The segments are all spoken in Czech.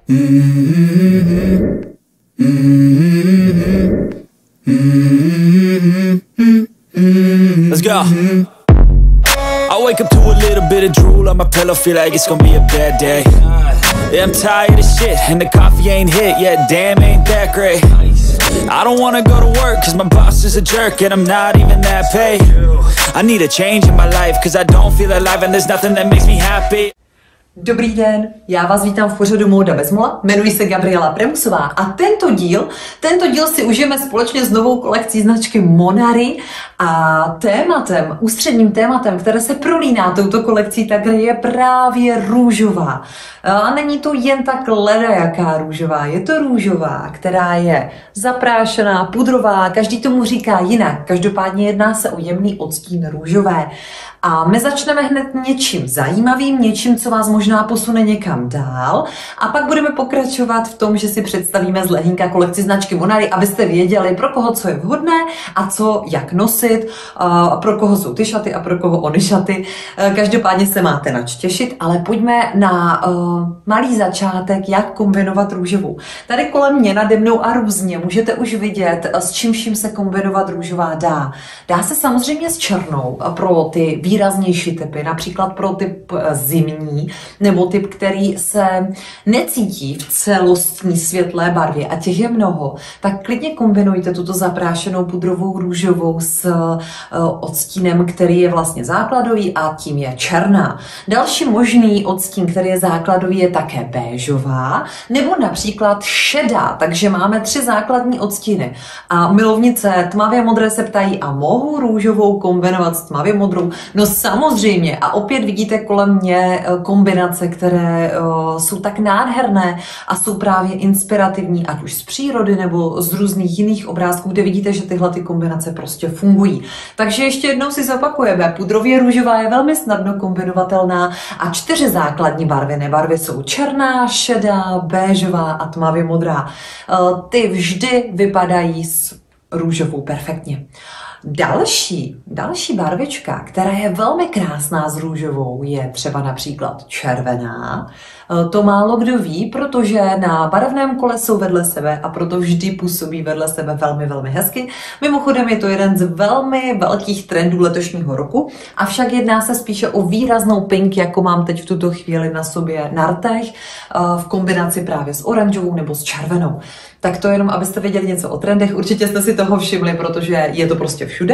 Let's go. I wake up to a little bit of drool on my pillow, feel like it's gonna be a bad day. Yeah, I'm tired of shit, and the coffee ain't hit yet, damn, ain't that great. I don't wanna go to work, cause my boss is a jerk, and I'm not even that paid. I need a change in my life, cause I don't feel alive, and there's nothing that makes me happy. Dobrý den, já vás vítám v pořadu Móda bez mola, jmenuji se Gabriela Premusová a tento díl si užijeme společně s novou kolekcí značky Monary a ústředním tématem, které se prolíná touto kolekcí, tak je právě růžová. A není to jen tak ledajaká růžová, je to růžová, která je zaprášená, pudrová, každý tomu říká jinak, každopádně jedná se o jemný odstín růžové. A my začneme hned něčím zajímavým, něčím, co vás možná posune někam dál. A pak budeme pokračovat v tom, že si představíme z lehínka kolekci značky Monary, abyste věděli, pro koho co je vhodné a co jak nosit, pro koho jsou ty šaty a pro koho ony šaty. Každopádně se máte nač těšit, ale pojďme na malý začátek, jak kombinovat růžovou. Tady kolem mě nade mnou a různě můžete už vidět, s čím vším se kombinovat růžová dá. Dá se samozřejmě s černou pro ty výraznější typy, například pro typ zimní, nebo typ, který se necítí v celostní světlé barvě a těch je mnoho, tak klidně kombinujte tuto zaprášenou pudrovou růžovou s odstínem, který je vlastně základový a tím je černá. Další možný odstín, který je základový, je také béžová, nebo například šedá, takže máme 3 základní odstíny. A milovnice tmavě modré se ptají, a mohu růžovou kombinovat s tmavě modrou? No samozřejmě, a opět vidíte kolem mě kombinace, které jsou tak nádherné a jsou právě inspirativní, ať už z přírody nebo z různých jiných obrázků, kde vidíte, že tyhle ty kombinace prostě fungují. Takže ještě jednou si zopakujeme, pudrově růžová je velmi snadno kombinovatelná a 4 základní barvy. Barvy jsou černá, šedá, béžová a tmavě modrá. Ty vždy vypadají s růžovou perfektně. Další barvička, která je velmi krásná s růžovou, je třeba například červená. To málo kdo ví, protože na barevném kole jsou vedle sebe a proto vždy působí vedle sebe velmi, velmi hezky. Mimochodem je to jeden z velmi velkých trendů letošního roku, avšak jedná se spíše o výraznou pink, jako mám teď v tuto chvíli na sobě na rtech, v kombinaci právě s oranžovou nebo s červenou. Tak to jenom, abyste věděli něco o trendech, určitě jste si toho všimli, protože je to prostě všude.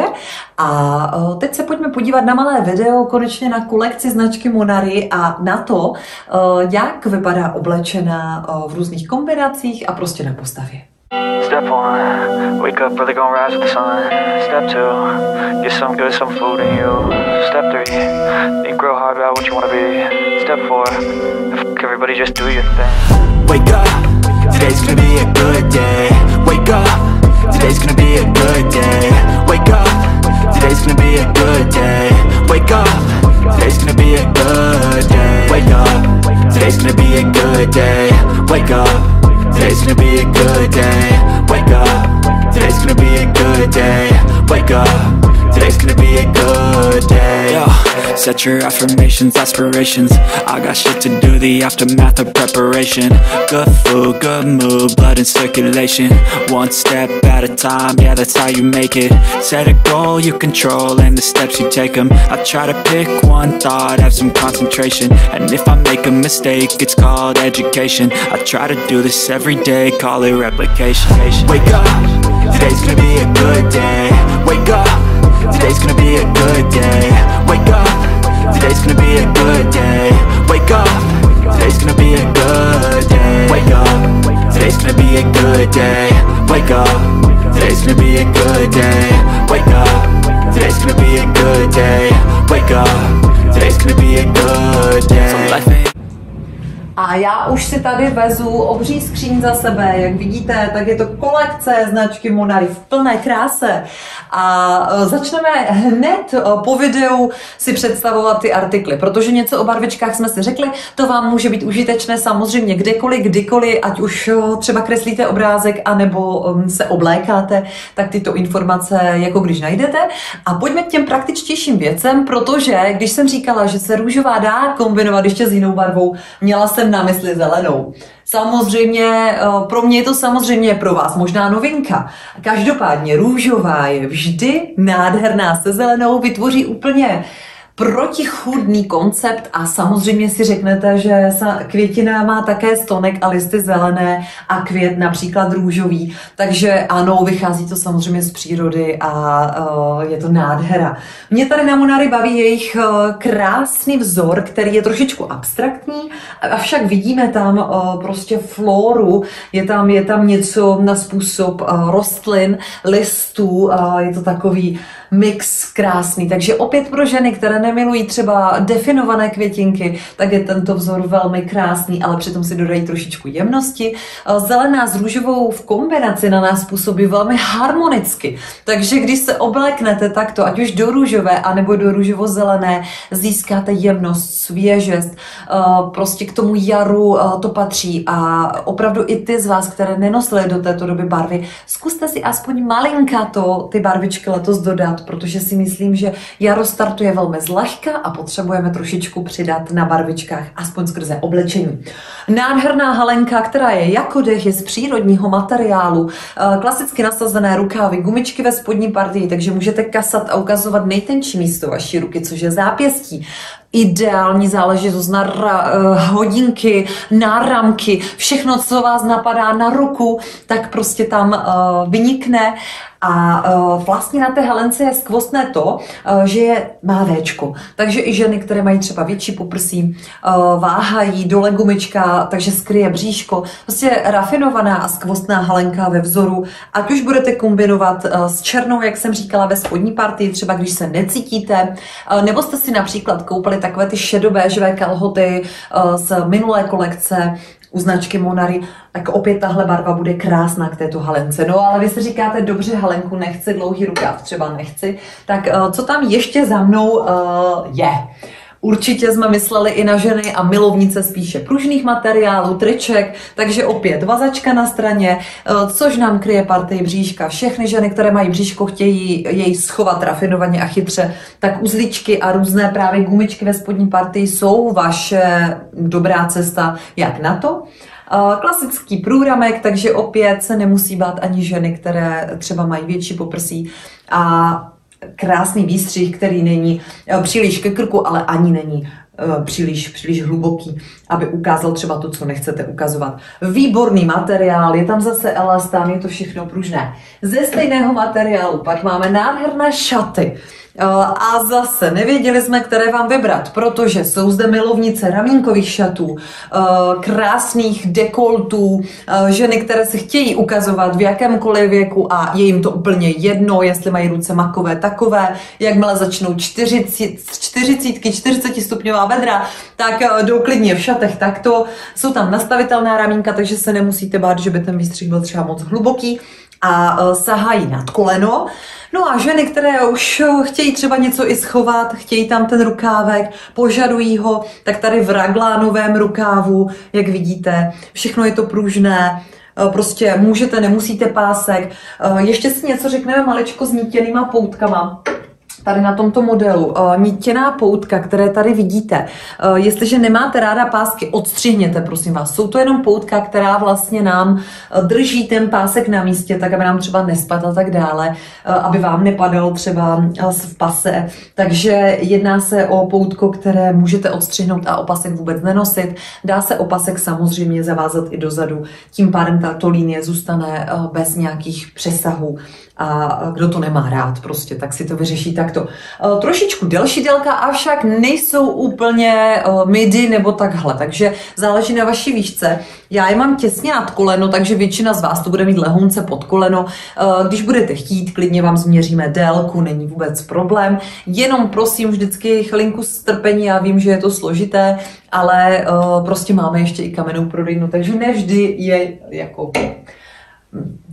A teď se pojďme podívat na malé video, konečně na kolekci značky Monary a na to, jak vypadá oblečená v různých kombinacích a prostě na postavě. Step 1, wake up early, gonna rise with the sun. Step 2, get some good, some food in you. Step 3, think real hard about what you wanna be. Step 4, everybody just do your thing. Wake up, today's gonna be a good day. Wake up, today's gonna be a good day. Wake up, today's gonna be a good day. Wake up, today's gonna be a good day. Wake up, today's gonna be a good day. Wake up, today's gonna be a good day. Wake up, today's gonna be a good day. Wake up, today's gonna be a good day. Yo, set your affirmations, aspirations. I got shit to do, the aftermath of preparation. Good food, good mood, blood in circulation. One step at a time, yeah, that's how you make it. Set a goal you control and the steps you take them. I try to pick one thought, have some concentration. And if I make a mistake, it's called education. I try to do this every day, call it replication. Wake up, today's gonna be a good day. Wake up, today's gonna be a good day. Wake up, today's gonna be a good day. Wake up, today's gonna be a good day. Wake up, today's gonna be a good day. Wake up, today's gonna be a good day. Wake up, today's gonna be a good day. Wake up, today's gonna be a good day. A já už si tady vezu obří skříň za sebe, jak vidíte, tak je to kolekce značky Monary v plné kráse. A začneme hned po videu si představovat ty artikly, protože něco o barvičkách jsme si řekli, to vám může být užitečné samozřejmě kdekoliv, kdykoliv, ať už třeba kreslíte obrázek, anebo se oblékáte, tak tyto informace jako když najdete. A pojďme k těm praktičtějším věcem, protože když jsem říkala, že se růžová dá kombinovat ještě s jinou barvou, měla jsem jsem na mysli zelenou. Samozřejmě, pro mě je to samozřejmě pro vás možná novinka. Každopádně růžová je vždy nádherná se zelenou, vytvoří úplně protichůdný koncept a samozřejmě si řeknete, že květina má také stonek a listy zelené a květ například růžový, takže ano, vychází to samozřejmě z přírody a je to nádhera. Mě tady na Monary baví jejich krásný vzor, který je trošičku abstraktní, avšak vidíme tam prostě floru, je tam něco na způsob rostlin, listů, je to takový mix krásný, takže opět pro ženy, které nemilují třeba definované květinky, tak je tento vzor velmi krásný, ale přitom si dodají trošičku jemnosti. Zelená s růžovou v kombinaci na nás působí velmi harmonicky, takže když se obléknete takto, ať už do růžové, anebo do růžovo-zelené, získáte jemnost, svěžest, prostě k tomu jaru to patří a opravdu i ty z vás, které nenosily do této doby barvy, zkuste si aspoň malinkato ty barvičky letos dodat, protože si myslím, že jaro startuje velmi zlehka a potřebujeme trošičku přidat na barvičkách, aspoň skrze oblečení. Nádherná halenka, která je jako dech, je z přírodního materiálu, klasicky nasazené rukávy, gumičky ve spodní partii, takže můžete kasat a ukazovat nejtenčí místo vaší ruky, což je zápěstí. Ideální záležitost na hodinky, náramky, všechno, co vás napadá na ruku, tak prostě tam vynikne. A vlastně na té halence je skvostné to, že má véčko. Takže i ženy, které mají třeba větší poprsí, váhají, dole gumička, takže skryje bříško. Prostě rafinovaná a skvostná halenka ve vzoru. Ať už budete kombinovat s černou, jak jsem říkala, ve spodní partii, třeba když se necítíte, nebo jste si například koupili takové ty šedobéžové kalhoty z minulé kolekce, u značky Monary, tak opět tahle barva bude krásná k této halence. No ale vy si říkáte, dobře, halenku nechci, dlouhý rukáv třeba nechci, tak co tam ještě za mnou je? Určitě jsme mysleli i na ženy a milovnice spíše pružných materiálů, triček, takže opět vazačka na straně, což nám kryje partii bříška. Všechny ženy, které mají bříško, chtějí jej schovat rafinovaně a chytře, tak uzličky a různé právě gumičky ve spodní partii jsou vaše dobrá cesta, jak na to. Klasický průramek, takže opět se nemusí bát ani ženy, které třeba mají větší poprsí a krásný výstřih, který není příliš ke krku, ale ani není příliš hluboký, aby ukázal třeba to, co nechcete ukazovat. Výborný materiál, je tam zase elastán, je to všechno pružné. Ze stejného materiálu pak máme nádherné šaty. A zase nevěděli jsme, které vám vybrat, protože jsou zde milovnice ramínkových šatů, krásných dekoltů, ženy, které se chtějí ukazovat v jakémkoliv věku a je jim to úplně jedno, jestli mají ruce makové, takové, jakmile začnou 40 stupňová bedra, tak jdou klidně v šatech takto. Jsou tam nastavitelná ramínka, takže se nemusíte bát, že by ten výstřih byl třeba moc hluboký a sahají nad koleno. No a ženy, které už chtějí třeba něco i schovat, chtějí tam ten rukávek, požadují ho, tak tady v raglánovém rukávu, jak vidíte, všechno je to pružné, prostě můžete, nemusíte pásek. Ještě si něco řekneme maličko s nítěnýma poutkama. Tady na tomto modelu, nítěná poutka, které tady vidíte, jestliže nemáte ráda pásky, odstřihněte, prosím vás. Jsou to jenom poutka, která vlastně nám drží ten pásek na místě, tak aby nám třeba nespadl a tak dále, aby vám nepadal třeba v pase. Takže jedná se o poutko, které můžete odstřihnout a opasek vůbec nenosit. Dá se opasek samozřejmě zavázat i dozadu, tím pádem tato linie zůstane bez nějakých přesahů. A kdo to nemá rád prostě, tak si to vyřeší takto. Trošičku delší délka, avšak nejsou úplně midi nebo takhle, takže záleží na vaší výšce. Já je mám těsně nad koleno, takže většina z vás to bude mít lehonce pod koleno. Když budete chtít, klidně vám změříme délku, není vůbec problém. Jenom prosím vždycky chvilinku strpení, já vím, že je to složité, ale prostě máme ještě i kamennou prodejnu, takže nevždy je jako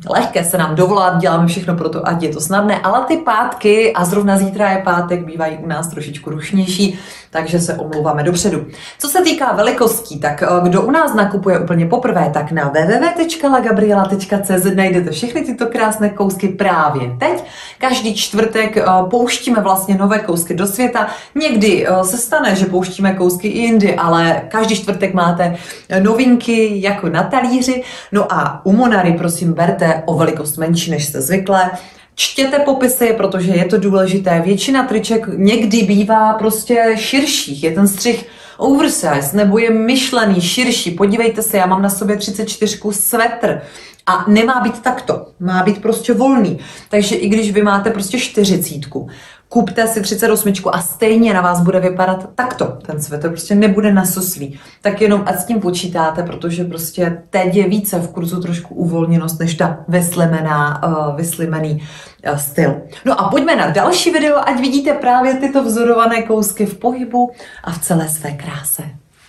lehké se nám dovolat, děláme všechno pro to, ať je to snadné, ale ty pátky, a zrovna zítra je pátek, bývají u nás trošičku rušnější, takže se omlouváme dopředu. Co se týká velikostí, tak kdo u nás nakupuje úplně poprvé, tak na www.lagabriela.cz najdete všechny tyto krásné kousky právě teď. Každý čtvrtek pouštíme vlastně nové kousky do světa. Někdy se stane, že pouštíme kousky i jindy, ale každý čtvrtek máte novinky jako na talíři. No a u Monary prosím berte o velikost menší, než jste zvyklé. Čtěte popisy, protože je to důležité. Většina triček někdy bývá prostě širších. Je ten střih oversize nebo je myšlený širší. Podívejte se, já mám na sobě 34 svetr a nemá být takto. Má být prostě volný. Takže i když vy máte prostě 40, kupte si 38 a stejně na vás bude vypadat takto. Ten svetr prostě nebude nasuslý. Tak jenom ať s tím počítáte, protože prostě teď je více v kurzu trošku uvolněnost než ta vyslimený styl. No a pojďme na další video, ať vidíte právě tyto vzorované kousky v pohybu a v celé své kráse.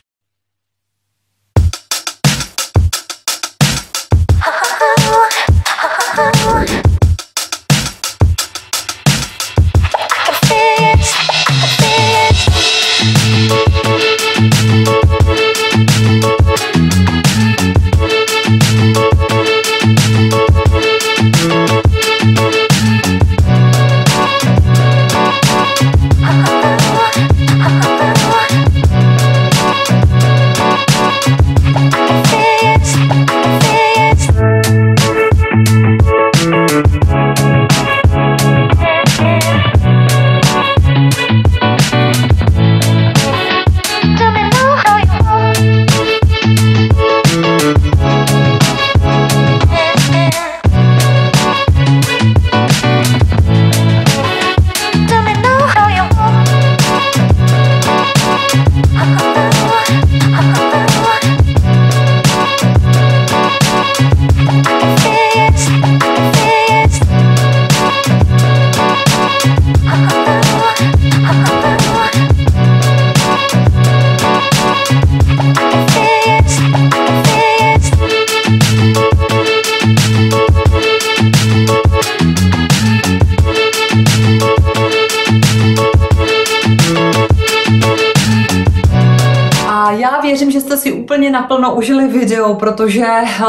Já věřím, že jste si úplně naplno užili video, protože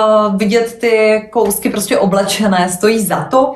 vidět ty kousky prostě oblečené stojí za to.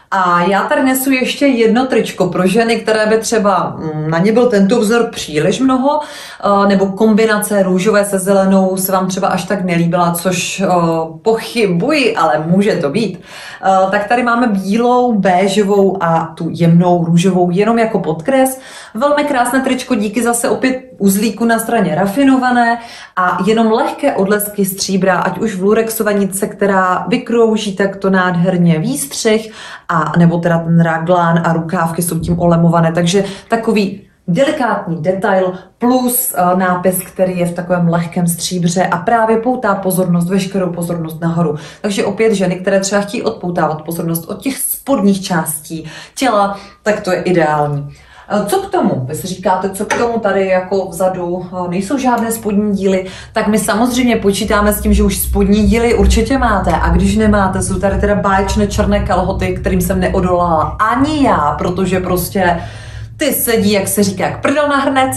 A já tady nesu ještě jedno tričko pro ženy, které by třeba na ně byl tento vzor příliš mnoho, nebo kombinace růžové se zelenou se vám třeba až tak nelíbila, což pochybuji, ale může to být. Tak tady máme bílou, béžovou a tu jemnou růžovou jenom jako podkres. Velmi krásné tričko, díky zase opět uzlíku na straně rafinované a jenom lehké odlesky stříbra, ať už v lurexové nitce, která vykrouží takto nádherně výstřih, a nebo teda ten raglán a rukávky jsou tím olemované, takže takový delikátní detail plus nápis, který je v takovém lehkém stříbře a právě poutá pozornost, veškerou pozornost nahoru. Takže opět ženy, které třeba chtějí odpoutávat pozornost od těch spodních částí těla, tak to je ideální. Co k tomu? Vy si říkáte, co k tomu tady jako vzadu nejsou žádné spodní díly, tak my samozřejmě počítáme s tím, že už spodní díly určitě máte a když nemáte, jsou tady teda báječné černé kalhoty, kterým jsem neodolala ani já, protože prostě ty sedí, jak se říká, jak prdel na hrnec.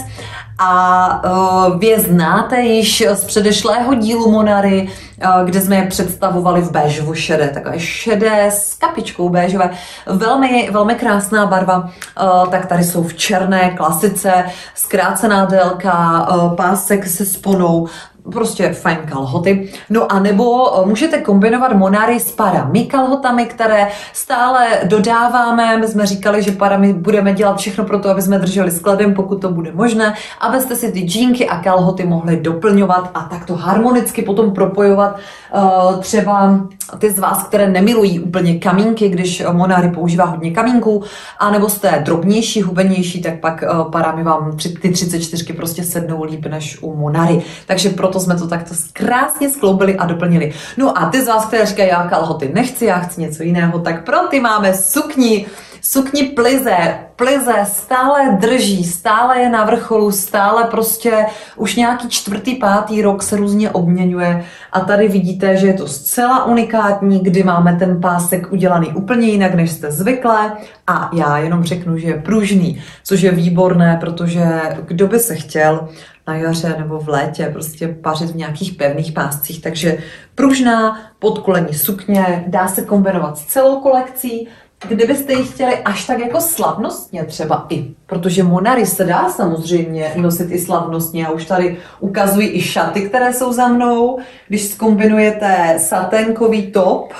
A vy je znáte již z předešlého dílu Monary, kde jsme je představovali v béžovo šedé, takové šedé s kapičkou béžové, velmi, velmi krásná barva, tak tady jsou v černé klasice, zkrácená délka, pásek se sponou, prostě fajn kalhoty. No a nebo můžete kombinovat Monary s parami kalhotami, které stále dodáváme. My jsme říkali, že parami budeme dělat všechno pro to, aby jsme drželi skladem, pokud to bude možné, abyste si ty džínky a kalhoty mohli doplňovat a takto harmonicky potom propojovat třeba ty z vás, které nemilují úplně kamínky, když Monary používá hodně kamínků, anebo jste drobnější, hubenější, tak pak parami vám ty 34 prostě sednou líp než u Monary. Takže proto jsme to takto krásně skloubili a doplnili. No a ty z vás, které říkají, já kalhoty nechci, já chci něco jiného, tak pro ty máme sukni Sukni plize, stále drží, stále je na vrcholu, stále prostě už nějaký 4., 5. rok se různě obměňuje a tady vidíte, že je to zcela unikátní, kdy máme ten pásek udělaný úplně jinak, než jste zvyklé a já jenom řeknu, že je pružný, což je výborné, protože kdo by se chtěl na jaře nebo v létě prostě pařit v nějakých pevných páscích, takže pružná podkolení sukně dá se kombinovat s celou kolekcí. Kdybyste ji chtěli až tak jako slavnostně třeba i, protože Monary se dá samozřejmě nosit i slavnostně. Já už tady ukazuji i šaty, které jsou za mnou. Když zkombinujete saténkový top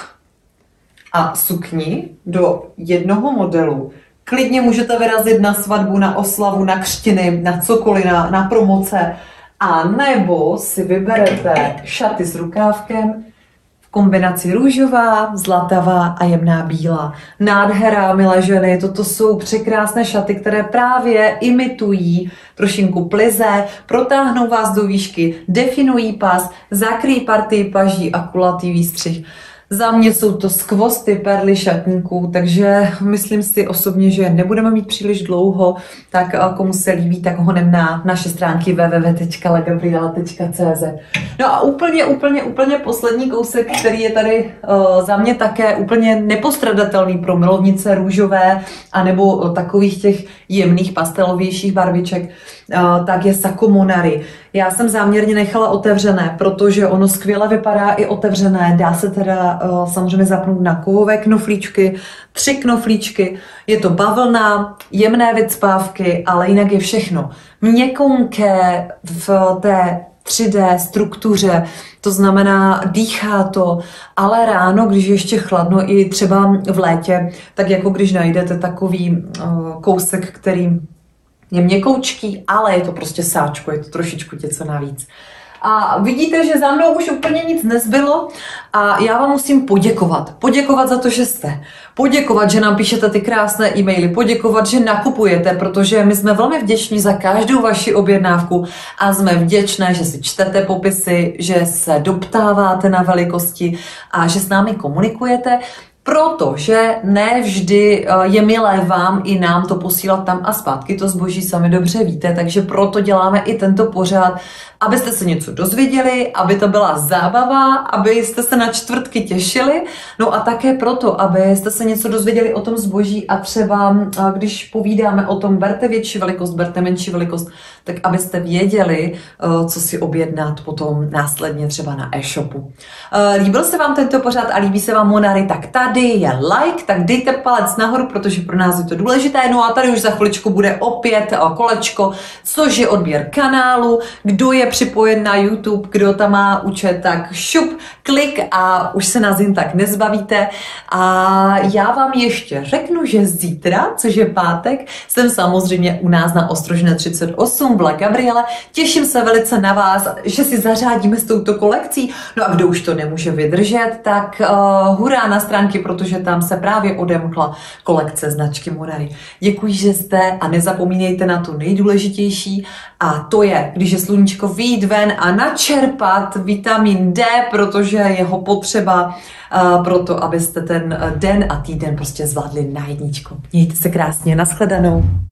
a sukni do jednoho modelu, klidně můžete vyrazit na svatbu, na oslavu, na křtiny, na cokoliv, na promoce. A nebo si vyberete šaty s rukávkem, kombinaci růžová, zlatavá a jemná bílá. Nádhera, milé ženy, toto jsou překrásné šaty, které právě imitují trošinku plize, protáhnou vás do výšky, definují pas, zakryjí partii paží a kulatý výstřih. Za mě jsou to skvosty perly šatníků, takže myslím si osobně, že nebudeme mít příliš dlouho, tak komu se líbí, tak honem na naše stránky www.legabriela.cz. No a úplně poslední kousek, který je tady za mě také úplně nepostradatelný pro milovnice růžové anebo takových těch jemných pastelovějších barviček, tak je sako Monary. Já jsem záměrně nechala otevřené, protože ono skvěle vypadá i otevřené. Dá se teda samozřejmě zapnout na kovové knoflíčky, 3 knoflíčky. Je to bavlna, jemné vycpávky, ale jinak je všechno měkké v té 3D struktuře, to znamená dýchá to, ale ráno, když je ještě chladno i třeba v létě, tak jako když najdete takový kousek, který je měkoučký, ale je to prostě sáčko, je to trošičku něco navíc. A vidíte, že za mnou už úplně nic nezbylo a já vám musím poděkovat. Poděkovat za to, že jste. Poděkovat, že nám píšete ty krásné e-maily. Poděkovat, že nakupujete, protože my jsme velmi vděční za každou vaši objednávku a jsme vděčné, že si čtete popisy, že se doptáváte na velikosti a že s námi komunikujete. Protože ne vždy je milé vám i nám to posílat tam a zpátky, to zboží sami dobře víte, takže proto děláme i tento pořad, abyste se něco dozvěděli, aby to byla zábava, abyste se na čtvrtky těšili, no a také proto, abyste se něco dozvěděli o tom zboží a třeba, když povídáme o tom, berte větší velikost, berte menší velikost, tak abyste věděli, co si objednat potom následně třeba na e-shopu. Líbil se vám tento pořad a líbí se vám Monary, tak tady je like, tak dejte palec nahoru, protože pro nás je to důležité. No a tady už za chviličku bude opět kolečko, což je odběr kanálu. Kdo je připojen na YouTube, kdo tam má účet, tak šup, klik a už se nás jen tak nezbavíte. A já vám ještě řeknu, že zítra, což je pátek, jsem samozřejmě u nás na Ostrožné 38 v La Gabriele. Těším se velice na vás, že si zařádíme s touto kolekcí. No a kdo už to nemůže vydržet, tak hurá na stránky, protože tam se právě odemkla kolekce značky Monary. Děkuji, že jste a nezapomínejte na to nejdůležitější a to je, když je sluníčko, vyjít ven a načerpat vitamin D, protože je ho potřeba proto, abyste ten den a týden prostě zvládli na jedničku. Mějte se krásně, nashledanou.